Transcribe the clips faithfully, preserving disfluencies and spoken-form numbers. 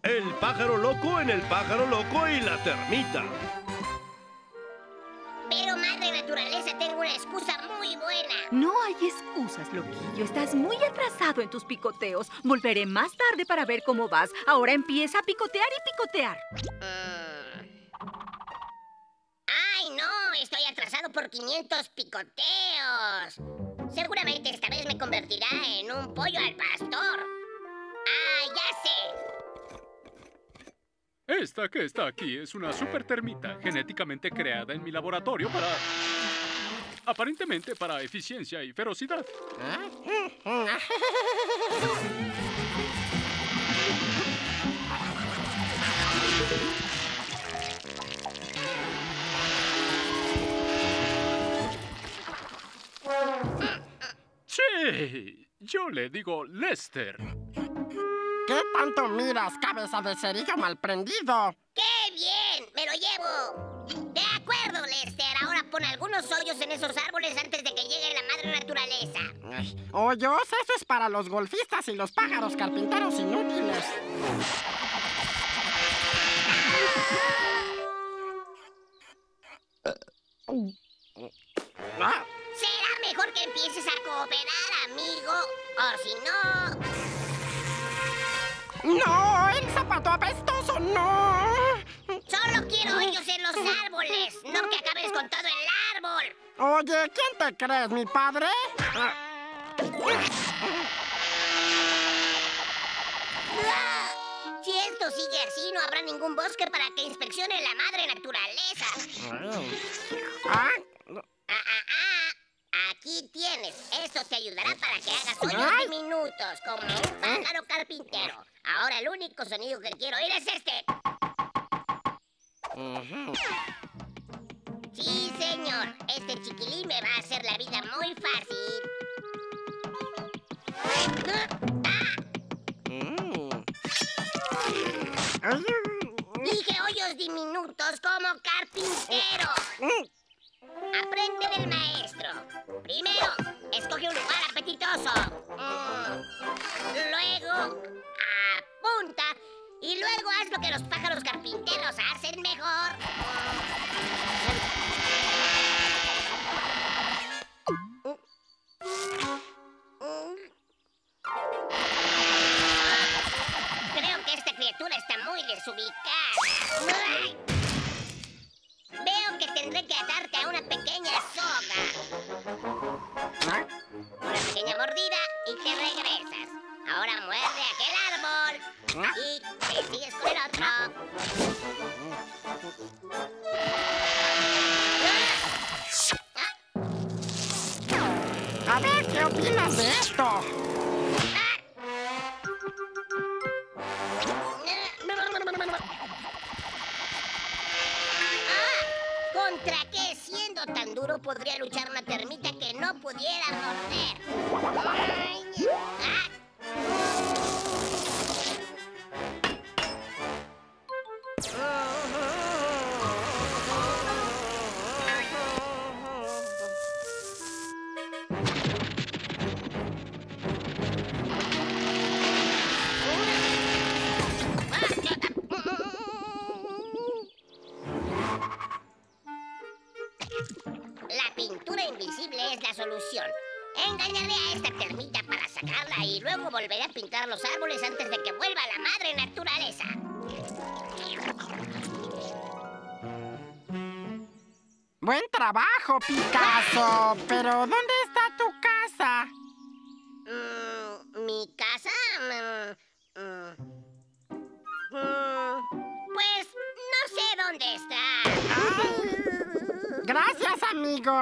El pájaro loco en el pájaro loco y la termita. Pero, madre naturaleza, tengo una excusa muy buena. No hay excusas, loquillo. Estás muy atrasado en tus picoteos. Volveré más tarde para ver cómo vas. Ahora empieza a picotear y picotear. Mm. ¡Ay, no! Estoy atrasado por quinientos picoteos. Seguramente esta vez me convertirá en un pollo al pastor. ¡Ah, ya sé! Esta que está aquí es una super termita genéticamente creada en mi laboratorio para... aparentemente para eficiencia y ferocidad. Sí, yo le digo Lester. ¿Qué tanto miras, cabeza de cerillo malprendido? ¡Qué bien! ¡Me lo llevo! De acuerdo, Lester. Ahora pon algunos hoyos en esos árboles antes de que llegue la madre naturaleza. Ay, ¿hoyos? Eso es para los golfistas y los pájaros carpinteros inútiles. ¿Ah? Será mejor que empieces a cooperar, amigo. O si no... ¡No! ¡El zapato apestoso! ¡No! Solo quiero hoyos en los árboles, no que acabes con todo el árbol. Oye, ¿quién te crees, mi padre? Si esto sigue así, no habrá ningún bosque para que inspeccione la madre naturaleza. ¿Ah? Ah, ah, ah. Aquí tienes. Esto te ayudará para que hagas hoyos Ay. diminutos, como un pájaro carpintero. Ahora el único sonido que quiero oír es este. Sí, señor. Este chiquilín me va a hacer la vida muy fácil. ¡Ah! Dije hoyos diminutos como carpintero. Aprende del maestro. Primero, escoge un lugar apetitoso. Mm. Luego, apunta. Y luego haz lo que los pájaros carpinteros hacen mejor. Creo que esta criatura está muy desubicada. ¡Ay! Veo que tendré que atarte a una pequeña soga. Una pequeña mordida y te regresas. Ahora muerde aquel árbol. Y te sigues con el otro. A ver, ¿qué opinas de esto? ¿Contra qué, siendo tan duro, podría luchar una termita que no pudiera morder? Ay, ah. La pintura invisible es la solución. Engañaré a esta termita para sacarla y luego volveré a pintar los árboles antes de que vuelva la madre naturaleza. Buen trabajo, Picasso. Pero, ¿dónde está tu casa? Mm, ¿Mi casa? Mm, mm, mm, pues no sé dónde está. Ay. Gracias, amigo.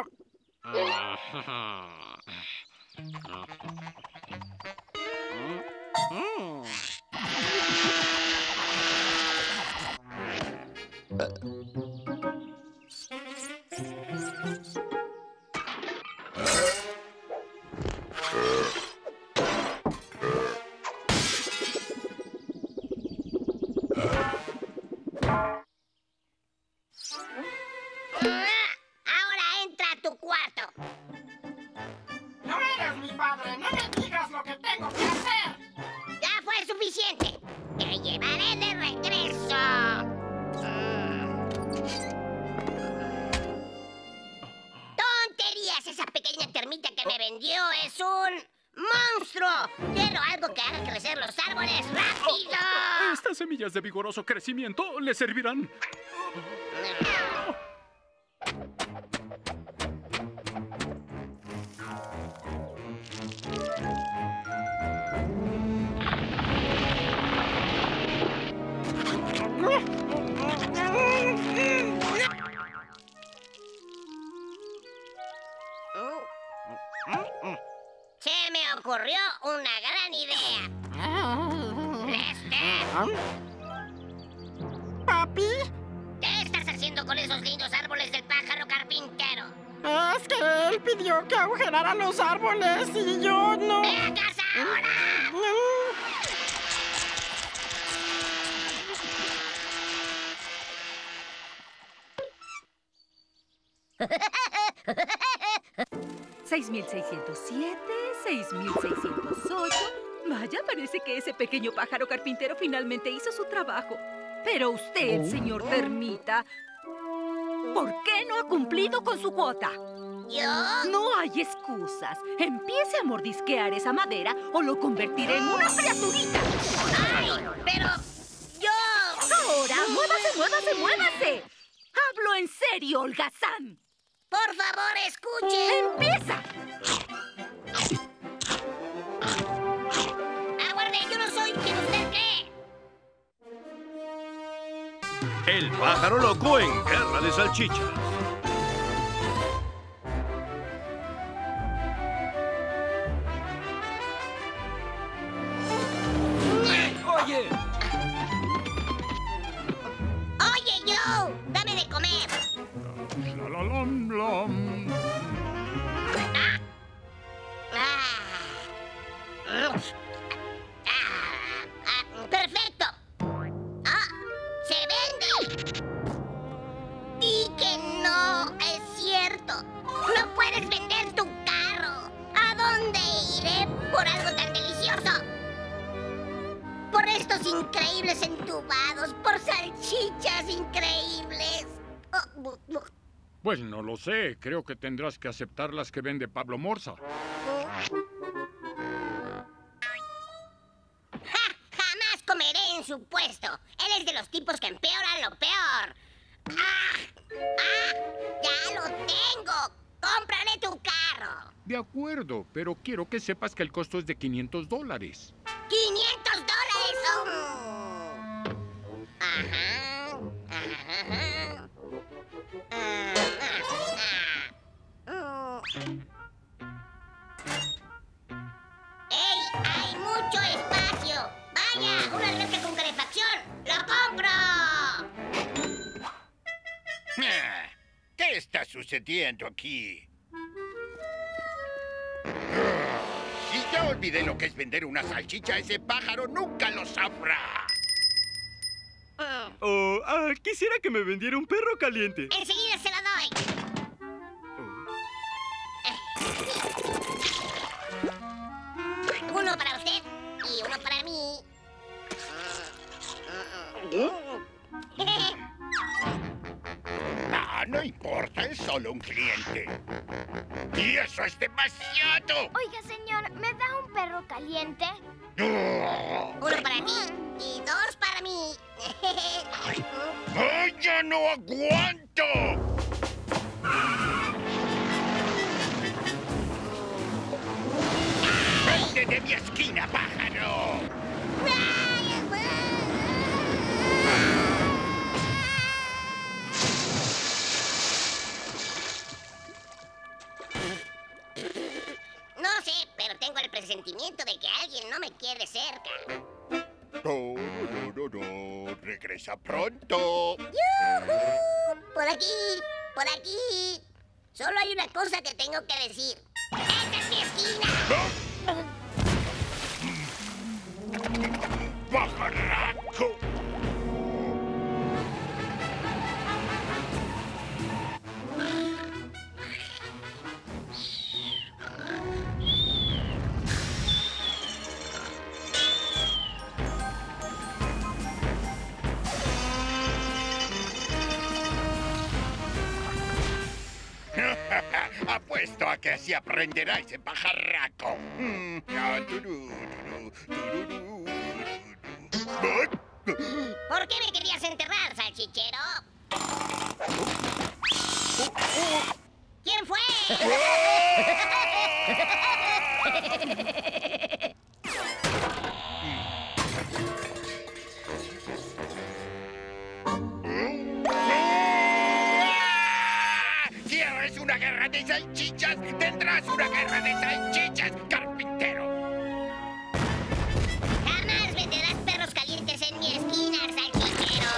Ahora entra a tu cuarto. No eres mi padre. No me digas lo que tengo que hacer. Ya fue suficiente. Te llevaré de ¡Corres rápido! Estas semillas de vigoroso crecimiento le servirán. Se me ocurrió una gran idea. Lester, ¿Papi? ¿qué estás haciendo con esos lindos árboles del pájaro carpintero? Es que él pidió que agujerara los árboles y yo no... ¡Ve a casa ahora! seis mil seiscientos siete, seis mil seiscientos ocho. Vaya, parece que ese pequeño pájaro carpintero finalmente hizo su trabajo. Pero usted, señor termita, ¿por qué no ha cumplido con su cuota? ¿Yo? No hay excusas. Empiece a mordisquear esa madera o lo convertiré en una criaturita. ¡Ay! Pero... ¡yo! Ahora, muévase, muévase, muévase. Hablo en serio, holgazán. ¡Por favor, escuche! ¡Empieza! ¡Aguarde! ¡Yo no soy quien usted cree! El pájaro loco en Guerra de Salchichas. Oye, ¡Oye, yo! ¡Dame de comer! La, la, lam, lam. Ah. Ah, ah, ¡perfecto! ¡Ah! ¡Se vende! ¡Di que no es cierto! ¡No puedes vender tu carro! ¿A dónde iré por algo tan delicioso? Por estos increíbles entubados, por salchichas increíbles. Oh, bu- bu- Pues no lo sé. Creo que tendrás que aceptar las que vende Pablo Morza. ¡Ja! ¡Jamás comeré en su puesto! Él es de los tipos que empeoran lo peor. ¡Ah! ¡Ah! ¡Ya lo tengo! ¡Cómprale tu carro! De acuerdo, pero quiero que sepas que el costo es de quinientos dólares. ¡quinientos dólares! Oh. Ajá. Ajá. Ah, ah, ah. ¡Ey! ¡Hay mucho espacio! ¡Vaya! ¡Una alberca con calefacción! ¡Lo compro! Ah, ¿qué está sucediendo aquí? Si ya olvidé lo que es vender una salchicha, ese pájaro nunca lo sabrá. oh, ah, quisiera que me vendiera un perro caliente. ¡Enseguida se la doy! Uno para usted y uno para mí. Ah, no importa, es solo un cliente. Y eso es demasiado. Oiga, señor, ¿me da un perro caliente? ¡Oh, Uno para ti y dos para mí. ya no aguanto! ¡Vete de mi esquina, pájaro! No sé, pero tengo el presentimiento de que alguien no me quiere cerca. No, no, no, no. Regresa pronto. ¡Yujú! Por aquí, por aquí. Solo hay una cosa que tengo que decir. ¡Esta es mi esquina! ¡Pajarraco! Apuesto a que así aprenderá ese pajarraco. Mm, ah, turú, turú, tururú, turú. ¿Por qué me querías enterrar, salchichero? ¿Quién fue? Si es una guerra de salchichas, tendrás una guerra de salchichas, carpintero. Jamás venderás perros calientes en mi esquina, salchichero.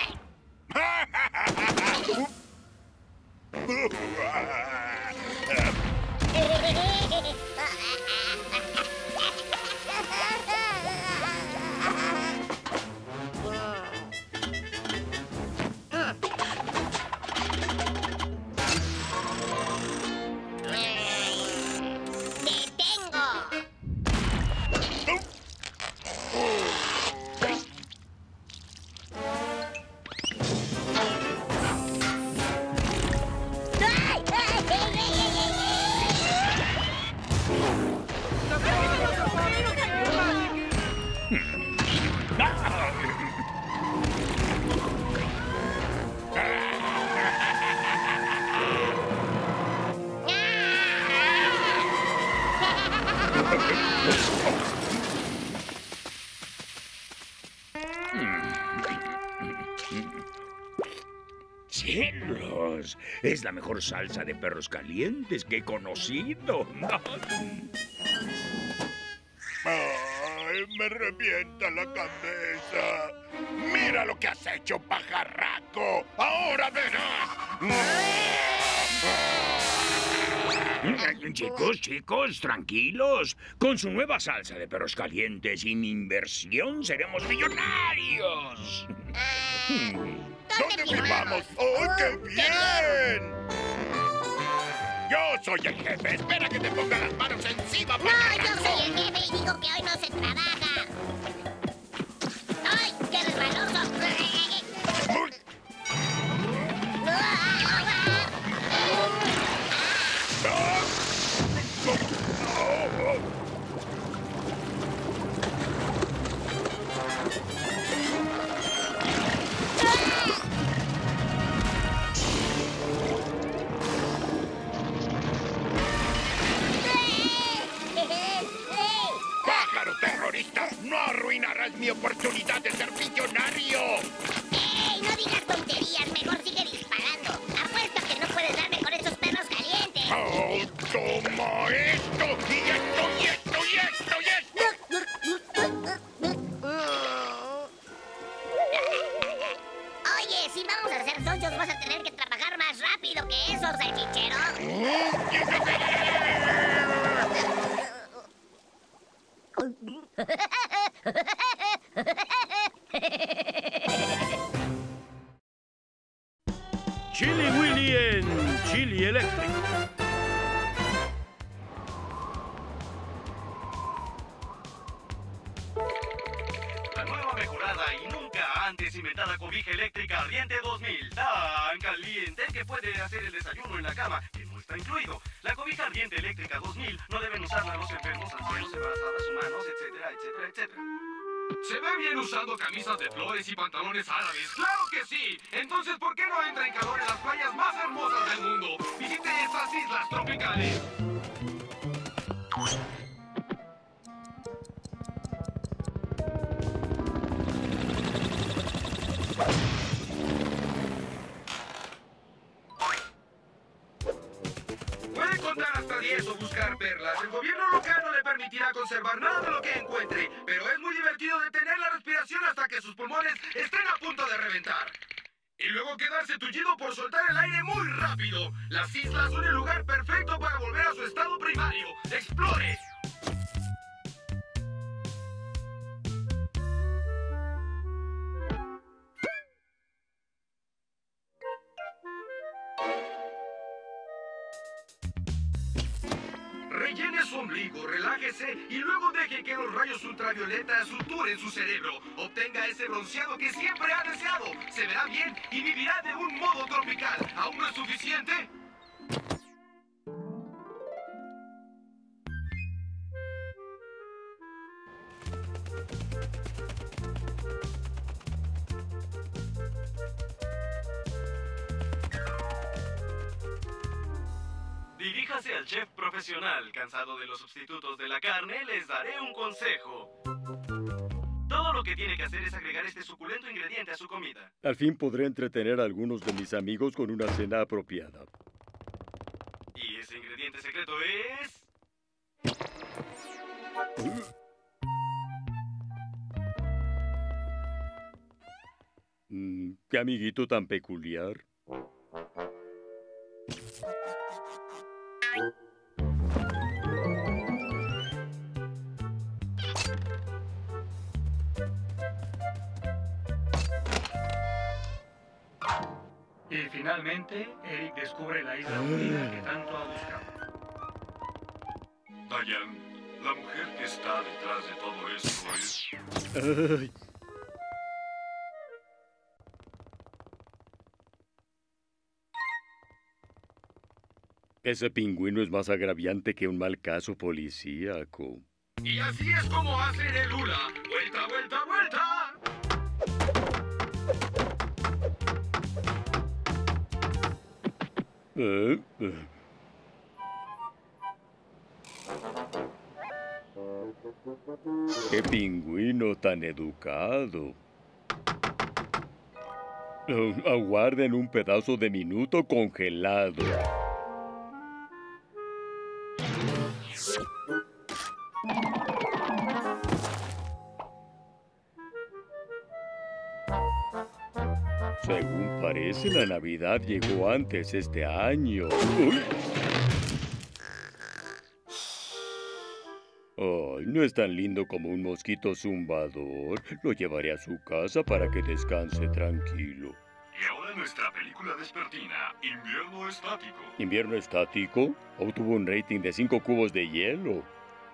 ¡Cielos! Es la mejor salsa de perros calientes que he conocido. ¡Ay, me revienta la cabeza! ¡Mira lo que has hecho, pajarraco! ¡Ahora verás! Chicos, chicos, tranquilos. Con su nueva salsa de perros calientes y mi inversión seremos millonarios. ¿Dónde firmamos? ¡Oh, qué bien! Yo soy el jefe. Espera que te ponga las manos encima, No, pajarraco. yo soy el jefe y digo que hoy no se trabaja. ¡Ay, qué resbaloso! ¡Pájaro terrorista! ¡No arruinarás mi oportunidad de ser millonario! ¡Ey, no digas tonterías! Mejor sigue disparando. Apuesto a que no puedes darme con esos perros calientes. ¡Oh, toma esto! ¡Y esto, y esto, y esto, y esto! Oye, si vamos a ser socios vas a tener que trabajar más rápido que eso, salchichero. Chili Willy en Chili Electric. La nueva mejorada y nunca antes inventada cobija eléctrica Ardiente dos mil. Tan caliente que puede hacer el desayuno en la cama, que no está incluido. La cobija Ardiente eléctrica dos mil no deben usarla los enfermos, ancianos, embarazadas, humanos, etcétera, etcétera, etcétera. ¿Se ve bien usando camisas de flores y pantalones árabes? ¡Claro que sí! Entonces, ¿por qué no entra en calor en las playas más hermosas del mundo? Visite estas islas tropicales. Puede contar hasta diez o buscar perlas. El gobierno local no le permitirá conservar nada de lo que encuentre, pero es muy divertido detener la respiración hasta que sus pulmones estén a punto de reventar. Y luego quedarse tullido por soltar el aire muy rápido. Las islas son el lugar perfecto para volver a su estado primario. ¡Explore! Rellene su ombligo, relájese y luego deje que los rayos ultravioleta suturen su cerebro. Obtenga ese bronceado que siempre ha deseado. Se verá bien y vivirá de un modo tropical. ¿Aún no es suficiente? clase al chef profesional. Cansado de los sustitutos de la carne, les daré un consejo. Todo lo que tiene que hacer es agregar este suculento ingrediente a su comida. Al fin podré entretener a algunos de mis amigos con una cena apropiada. Y ese ingrediente secreto es... Mm, qué amiguito tan peculiar. Y finalmente, Eric descubre la isla unida que tanto ha buscado. Diane, la mujer que está detrás de todo esto es... Ay. Ese pingüino es más agraviante que un mal caso policíaco. Y así es como hacen el hula. ¡Vuelta, vuelta, vuelta! ¿Eh? Eh. ¡Qué pingüino tan educado! Uh, aguarden un pedazo de minuto congelado. Según parece, la Navidad llegó antes este año. ¡Uy! Ay, no es tan lindo como un mosquito zumbador. Lo llevaré a su casa para que descanse tranquilo. Y ahora nuestra película vespertina, Invierno Estático. ¿Invierno estático? Obtuvo un rating de cinco cubos de hielo.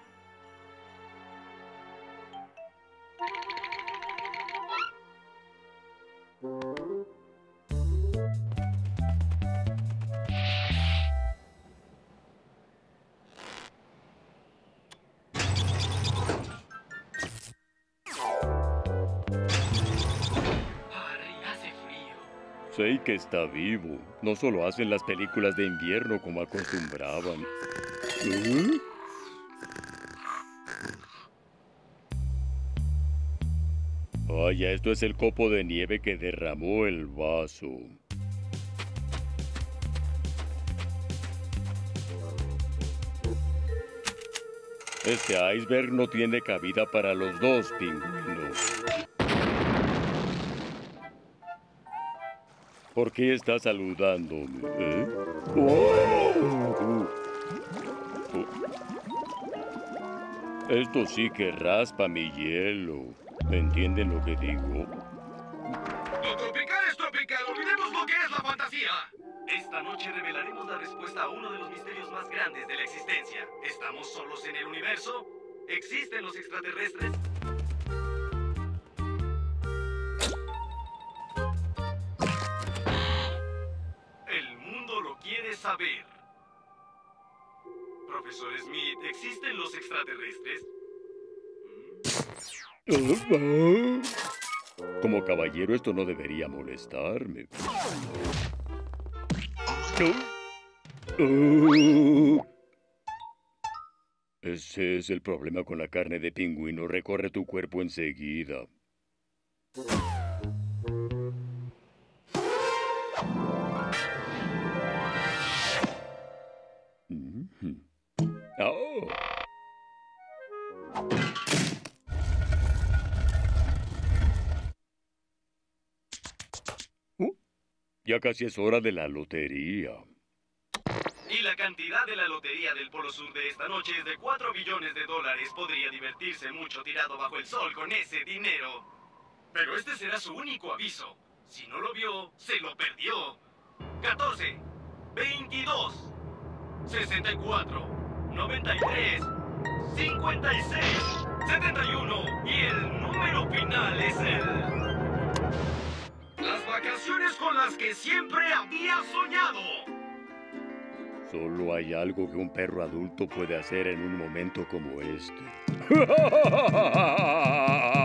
Sé que está vivo. No solo hacen las películas de invierno como acostumbraban. ¿Eh? Vaya, esto es el copo de nieve que derramó el vaso. Este iceberg no tiene cabida para los dos pingüinos. ¿Por qué está saludándome? ¿Eh? ¡Oh! Oh. Esto sí que raspa mi hielo. ¿Me entienden lo que digo? Lo tropical es tropical. Olvidemos lo que es la fantasía. Esta noche revelaremos la respuesta a uno de los misterios más grandes de la existencia. ¿Estamos solos en el universo? ¿Existen los extraterrestres? Quiere saber. Profesor Smith, ¿existen los extraterrestres? Como caballero, esto no debería molestarme. Ese es el problema con la carne de pingüino. Recorre tu cuerpo enseguida. Oh. Uh, ya casi es hora de la lotería. Y la cantidad de la lotería del Polo Sur de esta noche es de cuatro billones de dólares. Podría divertirse mucho tirado bajo el sol con ese dinero. Pero este será su único aviso. Si no lo vio, se lo perdió. catorce, veintidós, sesenta y cuatro, noventa y tres, cincuenta y seis, setenta y uno y el número final es el... Las vacaciones con las que siempre había soñado. Solo hay algo que un perro adulto puede hacer en un momento como este.